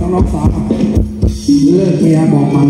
น้องๆสาวเลิกเมียบอกมัน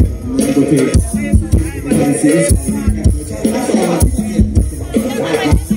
โอเค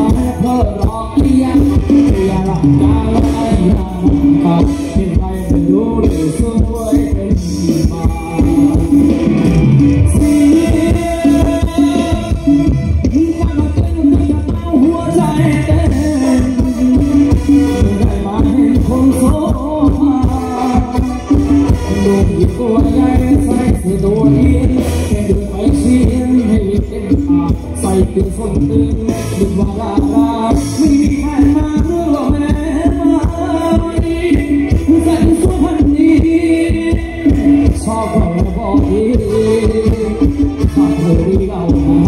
เพื่อรอเพียงอย่าหลับตาและอย่ามองตาเป็นใครไม่รู้หรือสวยเป็นมาเสียงมันเต้นในกระเป๋าหัวใจเต้นได้มาเห็นคนโสภาลูกหยิบตัวใหญ่ใส่เสื้อตัวเดียวแค่ดูไปเสียงให้เต็มตาใส่เต็มส้นตึงดึงว่าลาลาไม่มีใครมาเรื่องหรอกแม่มาใส่สวยพันนี้ชอบเราบอกดีชอบเธอที่เรามา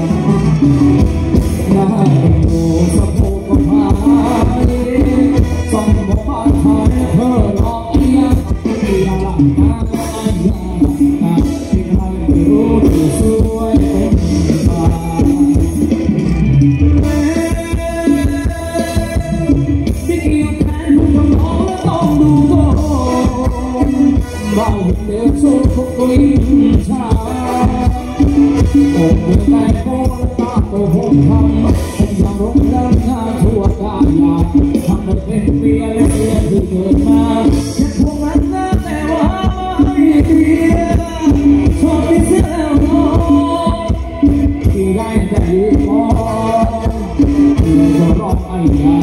หน้าโง่สะโพกก็พายส่องบอกว่าทายเธอหลอกเอียงอย่าหลับตาอย่าหลับตาที่ใครไม่รู้ที่สวยเป็นบ้าไม่เกี่ยวแทนคุณน้องและต้องดูก่อนบ้าเด็กโซ่ทุกคนชาโอ้เมื่อได้โบและตาโตหงทำผมยังร้องดังงานทั่วกายทำให้เป็นเปียและเสียที่เกิดมาแค่พวกนั้นนะแต่ว่าไม่เปียชอบที่เสียแล้วน้องที่ได้แต่ยืนมองที่ก็ร้องไอ้ยา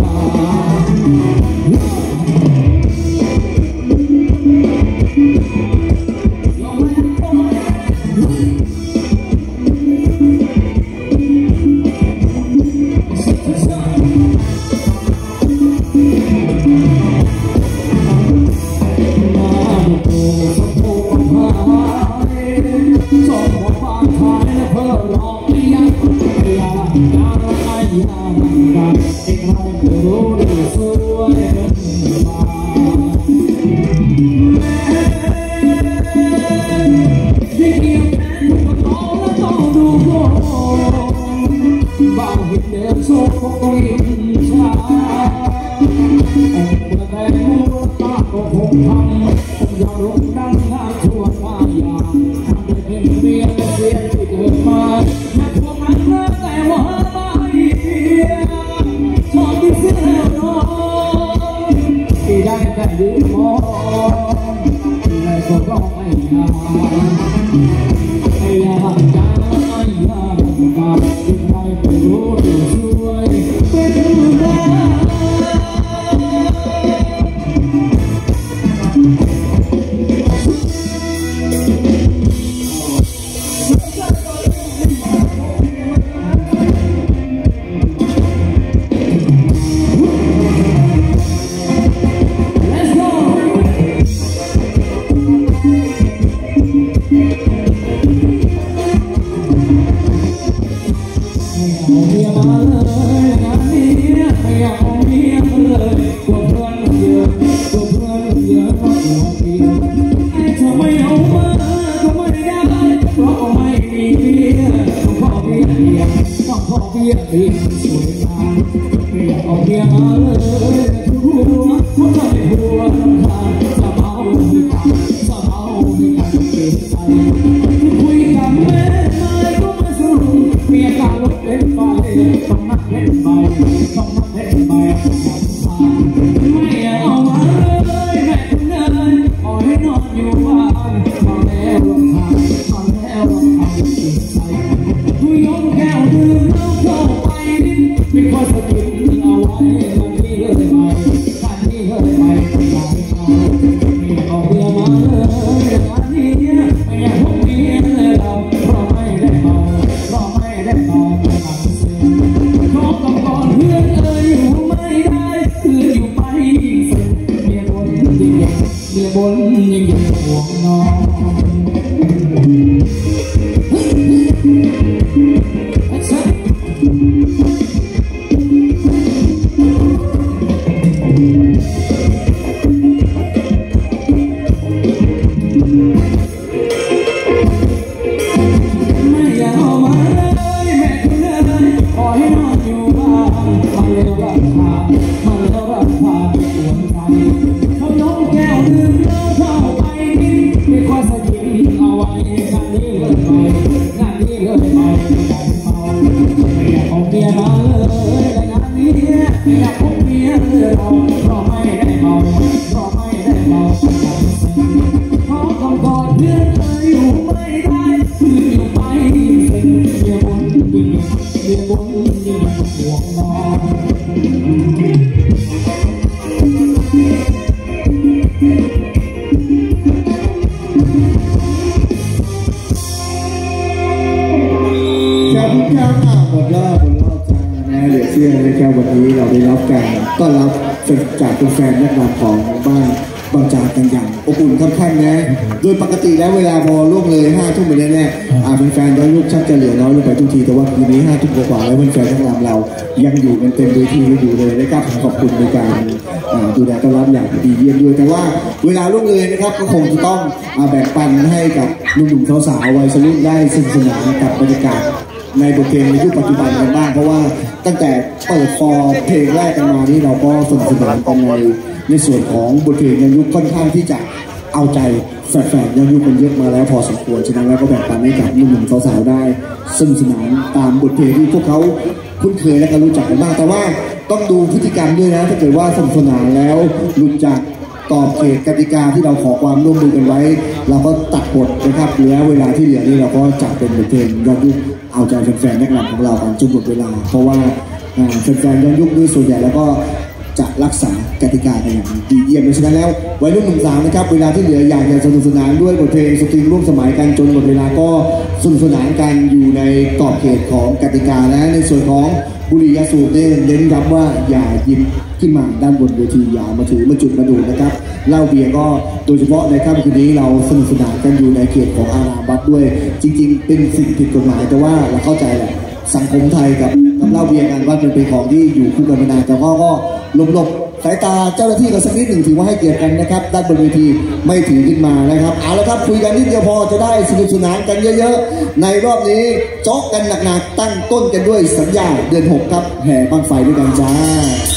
เราได้รับการต้อนรับจากแฟนนักดำของบ้านบางจากกันอย่างอบอุ่นค่อนข้างนะโดยปกติแล้วเวลาพอล่วงเลย5 ทุ่มไปแน่ๆแฟนๆย้อนยุคชักจะเหลือน้อยลงไปทุกทีแต่ว่าคืนนี้5 ทุ่มกว่าแล้วแฟนๆนักดำเรายังอยู่กันเต็มเวทีอยู่เลยนะครับขอบคุณในการดูแลต้อนรับอย่างดีเยี่ยมด้วยแต่ว่าเวลาล่วงเลยนะครับก็คงจะต้องแบ่งปันให้กับหนุ่มๆสาวๆวัยรุ่นได้สนุกสนานกับบรรยากาศในบทเพลงในยุคปัจจุบันกันบ้างเพราะว่าตั้งแต่เปิดฟอร์เพลงแรกกันมานี่เราก็สนุกสนานกันในส่วนของบทเพลงในยุคค่อนข้างที่จะเอาใจแฟนๆยังยุคกันเยอะมาแล้วพอสมควรฉะนั้นแล้วก็แบ่งปันให้กับหนุ่มๆสาวๆได้สนุกสนานตามบทเพลงที่พวกเขาคุ้นเคยและก็รู้จักกันบ้างแต่ว่าต้องดูพฤติกรรมด้วยนะถ้าเกิดว่าสนุกสนานแล้วหลุดจากกรอบเขตกติกาที่เราขอความร่วมมือกันไว้เราก็ตัดบทนะครับแล้วเวลาที่เหลือนี่เราก็จัดเป็นบทเพลงย้อนยุคเอาใจแฟนๆนักรำของเรากันจนหมดเวลาเพราะว่าแฟนๆย้อนยุคด้วยส่วนใหญ่แล้วก็จะรักษากติกากันอย่างดีเยี่ยมเพราะฉะนั้นแล้ววัยรุ่นหนุ่มสาวนะครับเวลาที่เหลืออยากจะสนุกสนานด้วยบทเพลงสตริงร่วมสมัยกันจนหมดเวลาก็สนุกสนานกันอยู่ในกรอบเขตของกติกาและในส่วนของบุหรี่ยาสูบเน้นย้ำว่าอย่าหยิบขึ้นมาด้านบนเวทีอย่ามาถือมาจุดมาดูนะครับเหล้าเบียร์ก็โดยเฉพาะในค่ำคืนนี้เราสนุกสนานกันอยู่ในเขตของอารามวัดด้วยจริงๆเป็นสิ่งผิดกฎหมายแต่ว่าเราเข้าใจแหละสังคมไทยกับเหล้าเบียร์กันว่าเป็นของที่อยู่คู่กันมานานแต่ก็หลบสายตาเจ้าหน้าที่กันสักนิดหนึ่งถือว่าให้เกียรติกันนะครับด้านบนเวทีไม่ถือขึ้นมานะครับเอาละครับคุยกันนิดเดียวพอจะได้สนุกสนานกันเยอะๆในรอบนี้โจ๊กกันหนักๆตั้งต้นกันด้วยสัญญาเดือน 6ครับแห่บั้งไฟด้วยกันจ้า